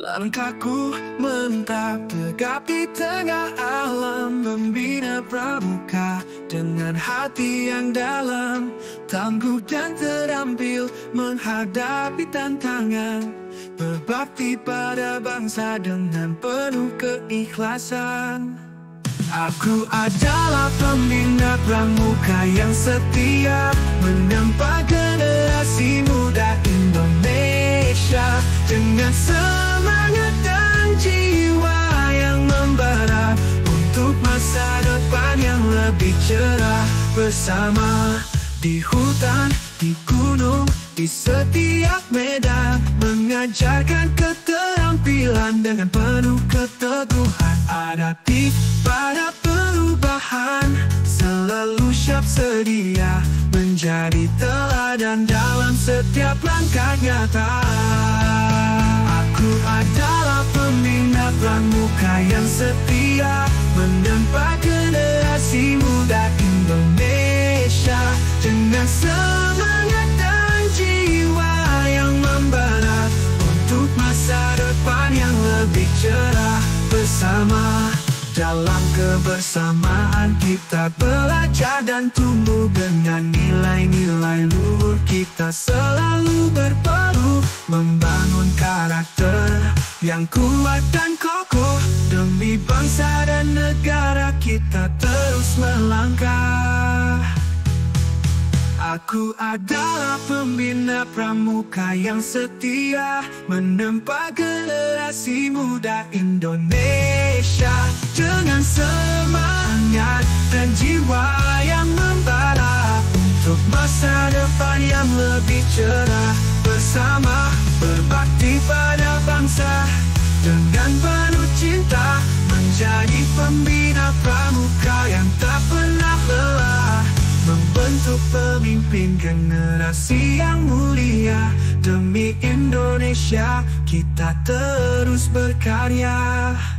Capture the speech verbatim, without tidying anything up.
Langkahku mentap tegap di tengah alam, membina pramuka dengan hati yang dalam, tangguh dan terampil menghadapi tantangan, berbakti pada bangsa dengan penuh keikhlasan. Aku adalah pembina pramuka yang setia, menempa generasi muda Indonesia dengan semangat dan jiwa yang membara untuk masa depan yang lebih cerah. Bersama di hutan, di gunung, di setiap medan, mengajarkan keterampilan dengan penuh keteguhan, adaptif pada perubahan, selalu siap sedia menjadi teladan dalam setiap langkah nyata. Aku adalah pembina pramuka yang setia, menempa generasi muda Indonesia dengan semangat dan jiwa yang membara untuk masa depan yang lebih cerah. Bersama dalam kebersamaan kita belajar dan tumbuh dengan nilai-nilai luhur kita, selalu berpeluh membangun karakter yang kuat dan kokoh demi bangsa dan negara kita terus melangkah. Aku adalah pembina pramuka yang setia, menempa generasi muda Indonesia dengan semangat dan jiwa yang membara untuk masa depan yang lebih cerah. Bersama berbakti pada bangsa dengan penuh cinta, menjadi pembina pramuka yang tak pernah lelah, membentuk pemimpin generasi yang mulia. Demi Indonesia kita terus berkarya.